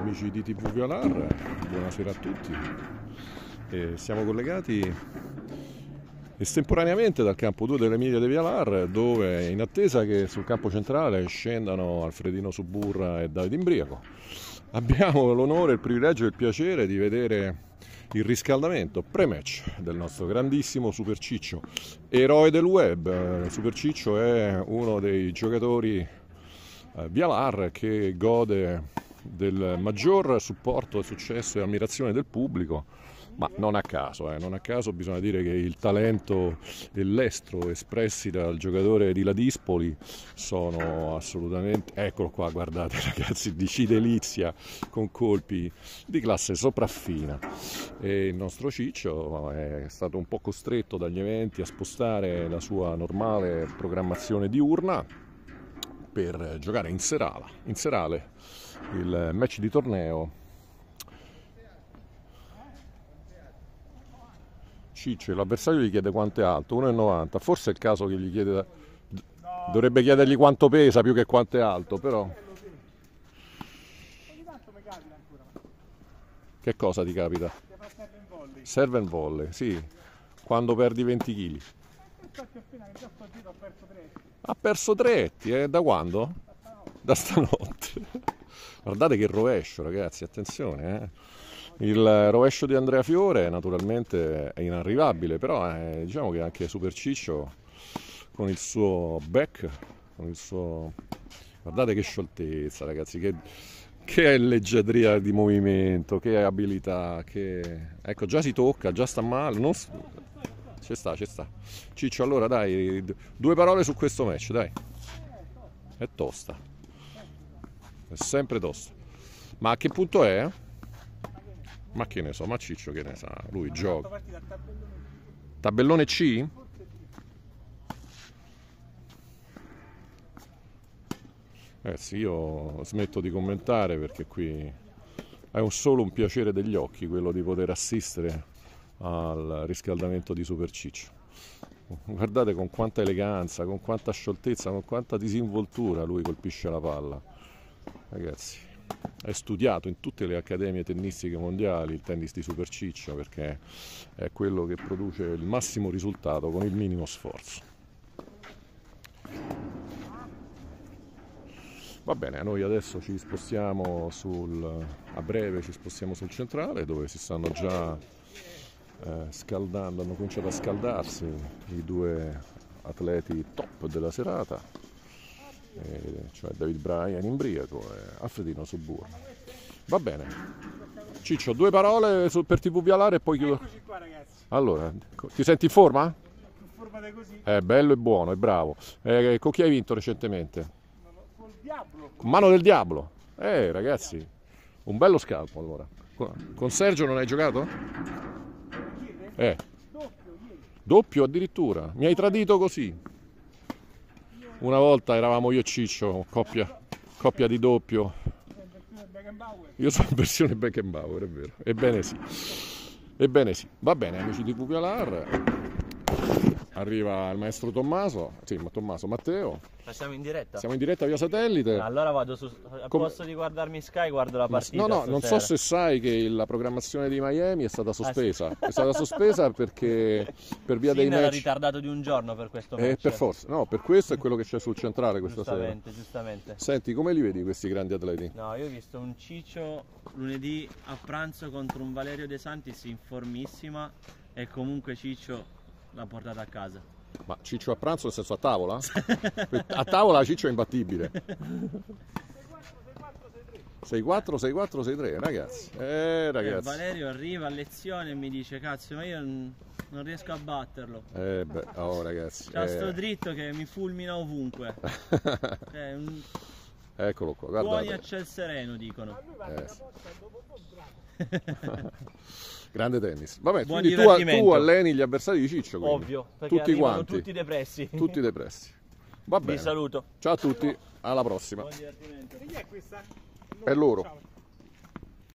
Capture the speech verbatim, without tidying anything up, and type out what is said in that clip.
amici di T V Vialar, buonasera a tutti. E siamo collegati estemporaneamente dal campo due dell'Emilia de Vialar, dove in attesa che sul campo centrale scendano Alfredino Suburra e Davide Imbriaco, abbiamo l'onore, il privilegio e il piacere di vedere il riscaldamento pre-match del nostro grandissimo Super Ciccio, eroe del web. Super Ciccio è uno dei giocatori eh, Vialar che gode del maggior supporto, successo e ammirazione del pubblico, ma non a caso, eh. non a caso bisogna dire che il talento e l'estro espressi dal giocatore di Ladispoli sono assolutamente, eccolo qua, guardate ragazzi, di Cidelizia con colpi di classe sopraffina. E il nostro Ciccio è stato un po' costretto dagli eventi a spostare la sua normale programmazione diurna per giocare in serala, in serale il match di torneo. Ciccio, l'avversario gli chiede quanto è alto, uno virgola novanta, forse è il caso che gli chiede, dovrebbe chiedergli quanto pesa più che quanto è alto, però che cosa ti capita? Serve in volley, sì, quando perdi venti chili. Ha perso tretti, eh? Da quando? Da stanotte. Guardate che rovescio, ragazzi, attenzione, eh? Il rovescio di Andrea Fiore naturalmente è inarrivabile, però eh, diciamo che anche Super Ciccio con il suo back, con il suo... guardate che scioltezza, ragazzi, che, che leggiadria di movimento, che abilità, che... ecco, già si tocca, già sta male, non... ci sta, ci sta. Ciccio, allora dai, due parole su questo match, dai. È tosta, è sempre tosta. Ma a che punto è? Ma che ne so, ma Ciccio che ne sa, lui gioca. Tabellone C? Ragazzi, io smetto di commentare perché qui è un solo un piacere degli occhi quello di poter assistere al riscaldamento di Super Ciccio. Guardate con quanta eleganza, con quanta scioltezza, con quanta disinvoltura lui colpisce la palla. Ragazzi, è studiato in tutte le accademie tennistiche mondiali il tennis di Super Ciccio, perché è quello che produce il massimo risultato con il minimo sforzo. Va bene, noi adesso ci spostiamo sul, a breve ci spostiamo sul centrale, dove si stanno già eh, scaldando, hanno cominciato a scaldarsi i due atleti top della serata. Eh, cioè David Bryan Imbriaco e Alfredino Suburra. Va bene, Ciccio, due parole su, per T V Vialar e poi chiudo. Eccoci qua, ragazzi. Allora, ti senti in forma? Formate così. È bello e buono, è bravo. Eh, con chi hai vinto recentemente? Col diavolo. Con Mano del Diablo. Eh ragazzi, un bello scalpo allora. Con Sergio non hai giocato? Eh. Doppio ieri. Doppio addirittura. Mi hai tradito così. Una volta eravamo io e Ciccio, coppia, coppia di doppio. Io sono in versione Beckenbauer, è vero. Ebbene sì. Ebbene sì. Va bene, amici di T V Vialar. Arriva il maestro Tommaso, sì, ma Tommaso, Matteo. Ma siamo in diretta? Siamo in diretta via satellite. Allora vado su, al Come... posto di guardarmi Sky, guardo la partita. No, no, stasera. non so se sai che la programmazione di Miami è stata sospesa. Ah, sì. È stata sospesa perché per via sì, dei match. era ritardato di un giorno per questo match. Eh, per forza, no, per questo è quello che c'è sul centrale questa giustamente, sera. Giustamente. Senti, come li vedi questi grandi atleti? No, io ho visto un Ciccio lunedì a pranzo contro un Valerio De Santis in formissima e comunque Ciccio l'ha portata a casa. Ma Ciccio a pranzo nel senso a tavola? A tavola Ciccio è imbattibile. sei quattro, sei quattro, sei tre, ragazzi. Eh, ragazzi. Eh, Valerio arriva a lezione e mi dice cazzo, ma io non riesco a batterlo. Eh beh, oh ragazzi. C'ha eh. sto dritto che mi fulmina ovunque. Cioè, un... Eccolo qua, guardate. Buoni a ciel sereno, dicono. Eh, sì. Grande tennis. Vabbè, buon quindi tu, tu alleni gli avversari di Ciccio, quindi. Ovvio, perché tutti quanti. tutti depressi. Tutti depressi. Va bene. Vi saluto. Ciao a tutti, alla prossima. Buon divertimento. È loro.